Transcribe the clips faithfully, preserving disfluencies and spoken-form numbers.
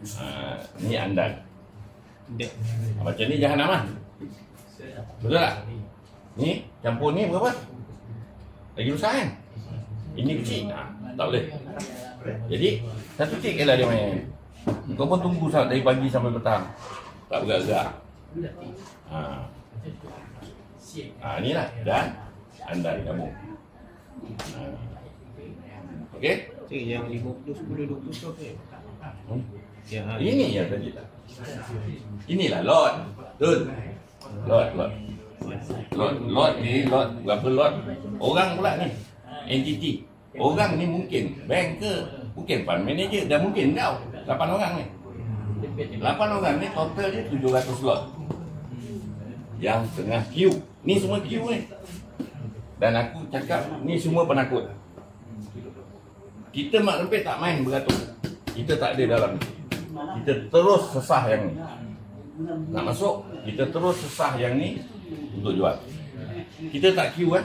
Ha, ni andan. Macam ni jahanam lah. Betul tak? Ni campur ni berapa? Lagi besar kan? Ini kecil. Ha, tak boleh. Jadi satu tik je lah dia main. Kau pun tunggu dari pagi sampai petang. Tak bergerak-gerak. Ha. Ha, ni lah. Dan andan kamu. Ha. Okey? Yang lima puluh, sepuluh, dua puluh tu okey. Hmm? Ini yang tadi tak. Inilah lot. Betul. Lot, lot. Lot, lot ni, lot. Berapa lot? Orang pula ni. Entiti. Orang ni mungkin bank ke, mungkin fund manager, dah mungkin kau. lapan orang ni. lapan orang ni total dia tujuh ratus lot. Yang tengah queue. Ni semua queue ni. Dan aku cakap ni semua penakut. Kita Mak Lempit tak main beratur. Kita tak ada dalam ni. Kita terus sesah yang ni. Nak masuk, kita terus sesah yang ni untuk jual. Kita tak queue kan.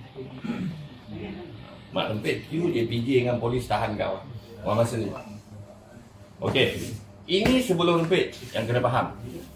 Mak Lempit queue, J P J dengan polis tahan kau. Orang masa ni. Okey. Ini sebelum Lempit yang kena faham.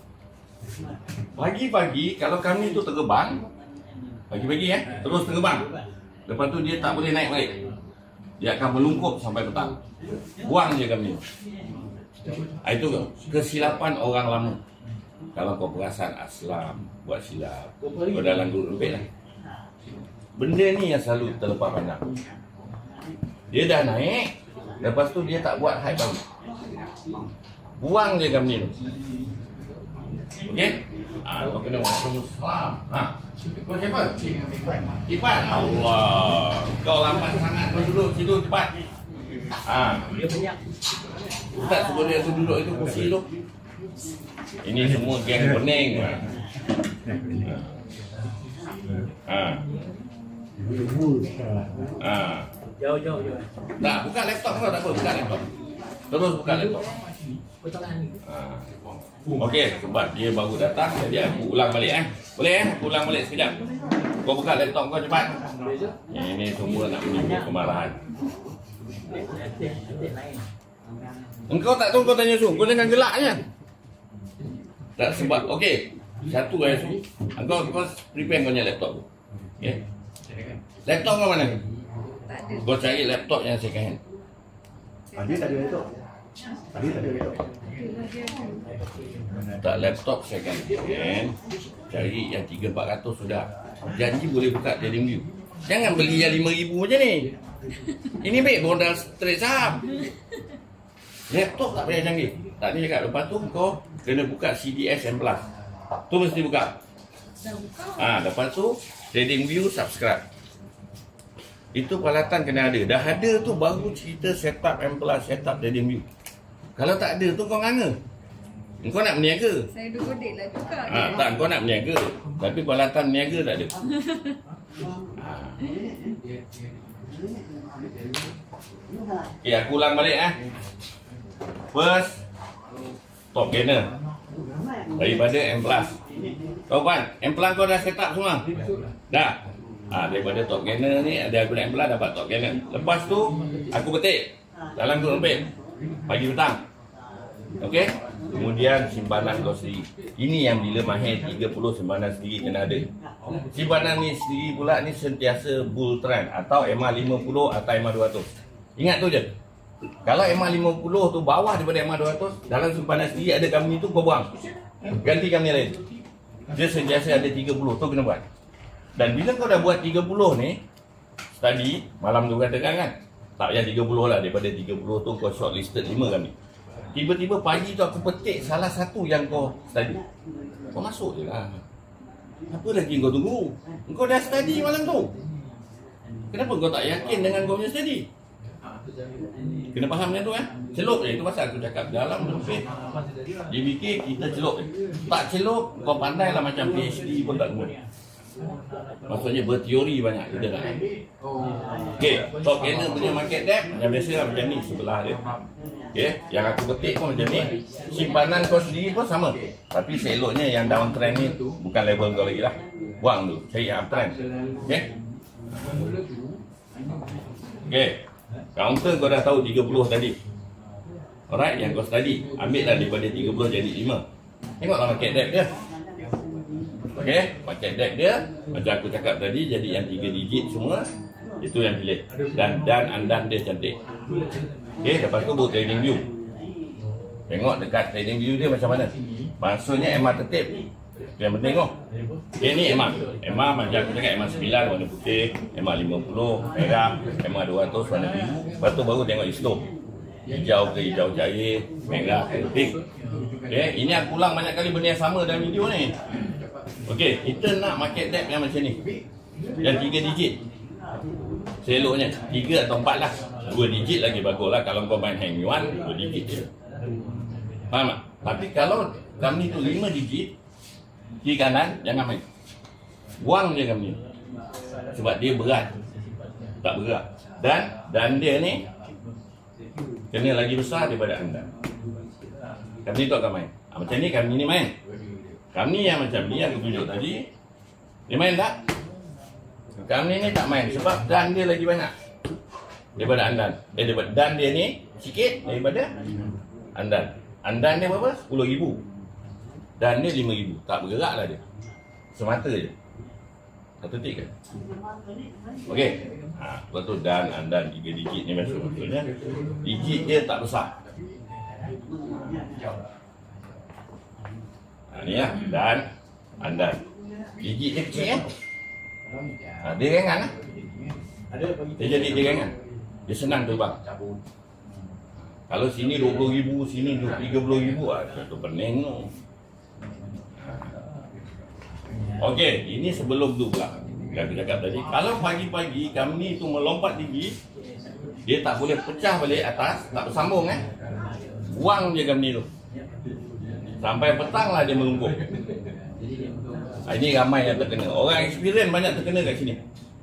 Pagi-pagi kalau kami tu terbang, pagi-pagi eh, terus terbang. Lepas tu dia tak boleh naik balik. Dia akan melungkup sampai petang. Buang je kami. Itu kesilapan orang lama. Kalau kau perasan Aslam buat silap, kau dalam grup Lempit lah. Benda ni yang selalu terlepas pandang. Dia dah naik, lepas tu dia tak buat hype baru. Buang je kami tu. Okey? Ah, kau kena masuk Islam. Ha. Kau siapa? Ipan. Allah. Kau lambat sangat. Kau duduk situ cepat. Ha. Dia banyak. Tak suruh dia tu duduk itu kursi tu. Ini semua geng pening. Ha. Ha. Jauh, jauh, jauh. Tak, buka laptop kau tak apa, buka laptop. Terus buka laptop. Ha. Okey, sebab dia baru datang, jadi aku ulang balik eh. Boleh eh? Aku ulang balik sekejap. Kau buka laptop kau cepat. Ini semua nak menimbul kemarahan. Engkau tak tahu kau tanya Su, kau jangan gelak je. Tak sebab, okey. Satu eh Su. Engkau kau prepare kau punya laptop tu. Okey. Laptop kau mana? Tak ada. Kau cari laptop yang second hand. Ada tak ada laptop? Ada tak ada laptop? Tak, laptop second hand. Cari yang tiga empat ratus sudah. Janji boleh buka TradingView. Jangan beli yang lima ribu macam ni. Ini baik modal straight saham. Laptop tak payah canggih. Tak ni cakap. Lepas tu kau kena buka C D S M Plus. Tu mesti buka. Ah, ha, lepas tu TradingView subscribe. Itu peralatan kena ada. Dah ada tu baru cerita setup M Plus, setup TradingView. Kalau tak ada tu kau nganga. Kau nak berniaga. Saya dua kodek lah juga. Ha, tak, kau nak berniaga. Tapi peralatan berniaga tak ada. Ha. Okay, aku ulang balik eh. First, top gainer daripada M Plus. Kau kan, M Plus kau dah set up semua? Dah? Ha, daripada top gainer ni, ada aku nak M Plus dapat top gainer. Lepas tu, aku petik dalam grup Lempit pagi petang. Okey? Kemudian simpanan kau sendiri. Ini yang bila mahir tiga puluh simpanan sendiri kena ada. Simpanan ni sendiri pula ni sentiasa bull trend atau M A lima puluh atau M A dua ratus. Ingat tu je. Kalau M A lima puluh tu bawah daripada M A dua ratus, dalam simpanan sendiri ada company tu kau buang. Ganti company lain. Dia sentiasa ada tiga puluh tu kena buat. Dan bila kau dah buat tiga puluh ni, tadi malam tu katakan kan, tak payah tiga puluh lah, daripada tiga puluh tu kau shortlisted lima company. Tiba-tiba pagi tu aku petik salah satu yang kau study. Kau masuk je lah. Apa lagi kau tunggu? Kau dah study malam tu. Kenapa kau tak yakin dengan kau punya study? Kena faham macam tu kan? Celup je. Itu pasal aku cakap dalam Lempit. Dia fikir kita celup je. Tak celup, kau pandai lah macam P H D pun tak guna. Maksudnya berteori banyak. Kita tak. Okay, top gainer punya market depth yang biasa lah macam ni sebelah dia. Okay, yang aku petik pun macam ni. Simpanan kau sendiri pun sama. Tapi seloknya yang downtrend ni bukan level kau lagi lah. Buang tu, cari yang uptrend. Okay. Okay, counter kau dah tahu tiga puluh tadi. Alright, yang kau study, ambil lah daripada tiga puluh jadi lima. Tengoklah market depth dia. Okey, market depth dia macam aku cakap tadi, jadi yang tiga digit semua itu yang pilih. Dan dan andan dia cantik. Okey, lepas tu buat trading view. Tengok dekat trading view dia macam mana. Maksudnya M A tertib. Itu yang penting kau. Okay, ni M A. M A macam aku cakap, M A sembilan warna putih, M A lima puluh merah, M A dua ratus warna biru. Lepas tu baru tengok isto. Hijau ke hijau cair, merah ke pink. Okay, ini aku ulang banyak kali benda yang sama dalam video ni. Okey, kita nak market depth yang macam ni. Yang tiga digit. Seloknya tiga atau empat lah. Dua digit lagi bagus lah. Kalau kau main hang yuan, dua digit je. Faham tak? Tapi kalau kami tu lima digit, kiri kanan jangan main. Buang je kami. Sebab dia berat. Tak berat. Dan dan dia ni kena lagi besar daripada anda. Kami tu akan main. Ha, macam ni kami ni main. Kami yang macam ni yang aku tunjuk tadi, dia main tak? Kami ni tak main sebab dan dia lagi banyak daripada andan. Eh, daripada dan dia ni sikit daripada andan. Andan dia berapa? sepuluh ribu. Dan dia lima ribu. Tak bergerak lah dia. Semata je. Satu tik kan? Okey. Ha, lepas tu dan andan tiga digit ni masuk. Maksudnya digit dia tak besar. Ha, ni lah. Dan andan. Digit dia kecil kan? Ha, dia ringan lah. Dia jadi dia ringan. Dia senang terbang. Kalau sini dua puluh ribu, sini tiga puluh ribu, ah, itu pening tu. Okey, ini sebelum tu pula. Yang aku cakap tadi, kalau pagi-pagi kami tu melompat tinggi, dia tak boleh pecah balik atas, tak bersambung eh. Buang je kami tu. Sampai petang lah dia melumpuh. Ha, ini ramai yang terkena. Orang experience banyak terkena kat sini.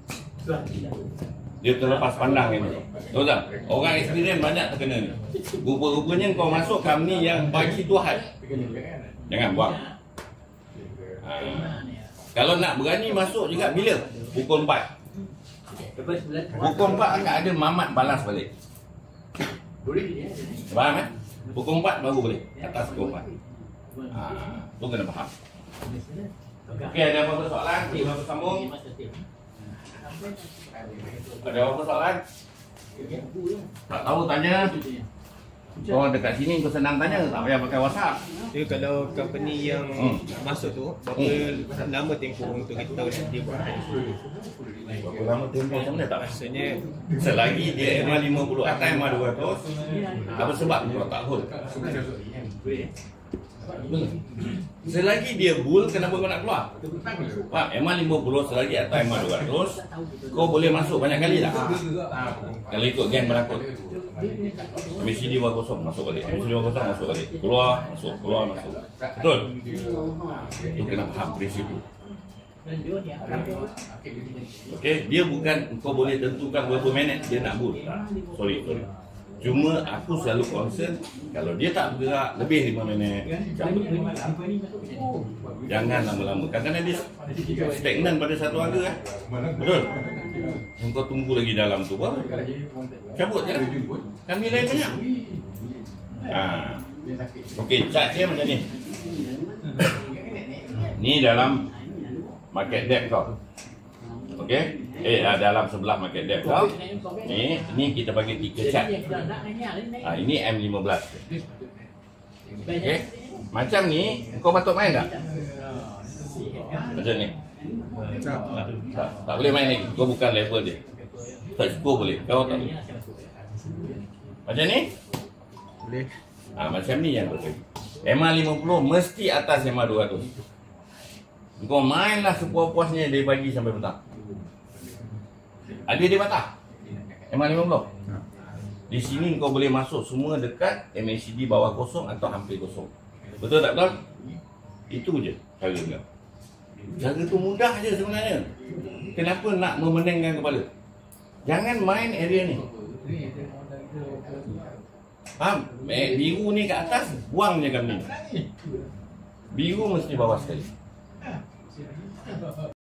Dia terlepas pandang ini. Tahu tak? Orang experience banyak terkena ni. Rupa-rupanya kau masuk kami yang pagi tu hal. Jangan buang. Ha. Kalau nak berani masuk juga bila? Pukul empat. Pukul empat akan ada mamat balas balik. Faham eh? Pukul empat baru boleh. Atas pukul empat. Ha, tu kena faham. Okey, ada apa-apa soalan? Kita bersambung. Ada apa soalan? Tak tahu tanya. Kau dekat sini kau senang tanya, tak payah pakai WhatsApp. Jadi kalau company yang Hmm. masuk tu, berapa Hmm. lama tempoh untuk kita tahu dia buat? Berapa lama tempoh macam mana tak? Maksudnya Selagi dia M A lima puluh atau M A dua ratus, apa sebab kau tak hold? Selagi dia bull, kenapa kau nak keluar? Pak, M A lima puluh selagi atau M A dua ratus, kau boleh masuk banyak kali tak? Kalau ikut geng berakut. M A C D dua kosong masuk balik, M A C D dua kosong masuk balik, keluar, masuk, keluar, masuk. Betul? Itu kena faham prinsip itu. Okey, dia bukan kau boleh tentukan berapa minit dia nak bull. Sorry, sorry. Cuma aku selalu concern kalau dia tak bergerak lebih lima minit, cabut. Jangan lama-lama. Kadang-kadang dia stagnan pada satu harga eh. Betul? Kau tunggu lagi dalam tu baru cabut je lah. Kami lain banyak. Ha. Okey, chart dia macam ni. Ni dalam market depth kau. Okey? Eh, dalam sebelah market depth kau. Ni, ni kita bagi tiga chart. Ha, ini M lima belas. Okey? Macam ni, kau patut main tak? Macam ni. Tak, tak, tak boleh main lagi. Kau bukan level dia. Tak cukup boleh. Kau tak boleh. Macam ni? boleh. Ha, macam ni yang betul. M A lima puluh mesti atas M A dua ratus. Kau mainlah sepuas-puasnya dari pagi sampai petang. Ada dia patah M A lima puluh. Di sini kau boleh masuk semua dekat M A C D bawah kosong atau hampir kosong. Betul tak betul? Itu je cara dia. Cara tu mudah je sebenarnya. Kenapa nak memeningkan kepala? Jangan main area ni. Faham? Eh, biru ni kat atas, buang je kami. Biru mesti bawah sekali.